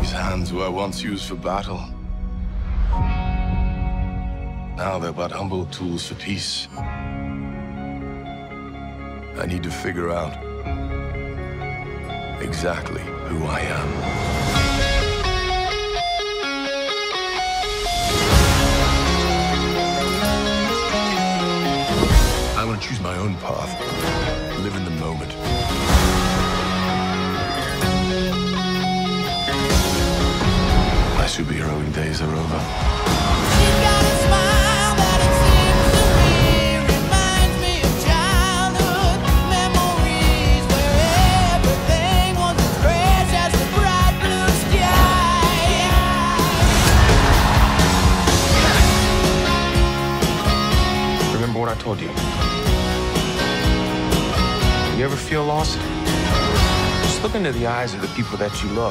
These hands were once used for battle. Now they're but humble tools for peace. I need to figure out exactly who I am. I want to choose my own path, live in the moment. My superheroing days are over. She's got a smile that it seems to me reminds me of childhood memories where everything was as fresh as the bright blue sky. Remember what I told you? You ever feel lost? Just look into the eyes of the people that you love.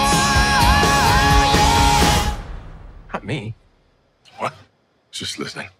Not me. What? Just listening.